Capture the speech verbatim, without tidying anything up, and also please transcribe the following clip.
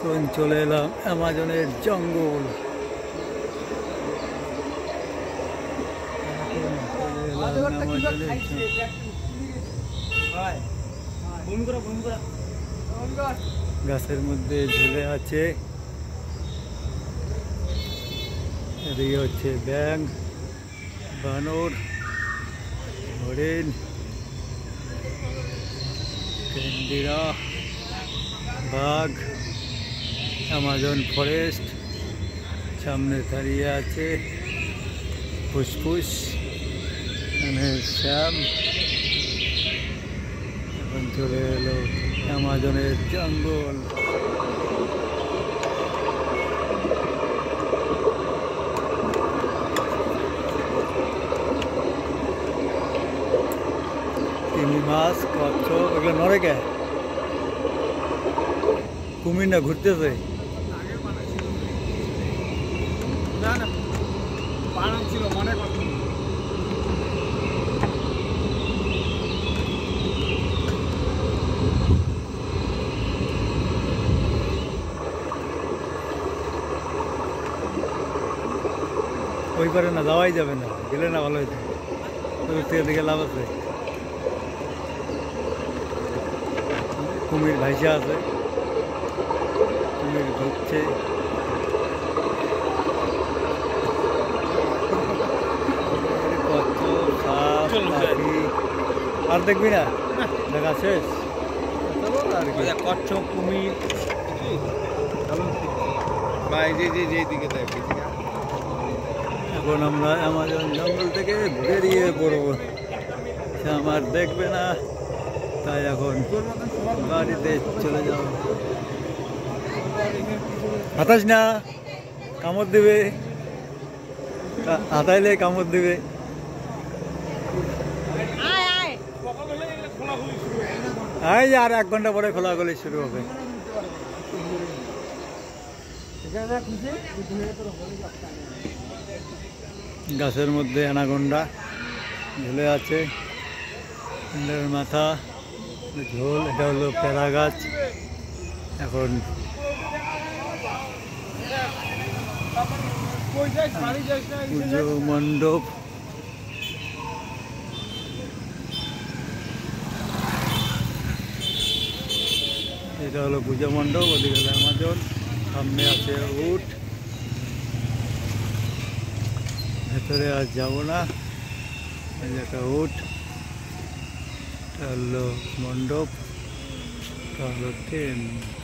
এখন চলে এলাম অ্যামাজনের জঙ্গল। গাছের মধ্যে ঝুলে আছে, এদিকে হচ্ছে ব্যাঙ, বানর, হরিণ, কেন্দিরা, বাঘ, অ্যামাজন ফরেস্ট সামনে দাঁড়িয়ে আছে, ফুসফুস, এখানে শ্যাম। এখন চলে এলো অ্যামাজনের জঙ্গল। তিমি মাছ, কচ্ছপ, এগুলো নড়ে কে? কুমির না ঘুরতেছে? না না বানান ছিল মনে করতে। ওই পারে না যাওয়াই যাবে না, গেলে না ভালো হইতো, থেকে দিকে লাভ আছে। কুমির ভাইসা আছে, কুমির ঢুকছে। আর দেখবি না, দেখা শেষ। আর কি কচ্ছপ, কুমির, এখন আমরা অ্যামাজন জঙ্গল থেকে বেরিয়ে পড়বো। সে আমার দেখবে না, তাই এখন বাড়িতে চলে যাও। হাতাস না, কামড় দিবে, হাতাইলে কামড় দিবে। এই যে আর এক ঘন্টা পরে খোলাখুলি শুরু হবে। গাছের মধ্যে অ্যানাকোন্ডা ঝুলে আছে, মাথা ঝোল। এটা হলো পেয়ারা গাছ। এখন পুজো মণ্ডপ, এটা হলো পুজো মণ্ডপ, ওদিকে হলো অ্যামাজন, সামনে আছে উট। ভেতরে আর যাবো না, এই একটা উট, এটা হলো মণ্ডপ, এটা হলো ট্রেন।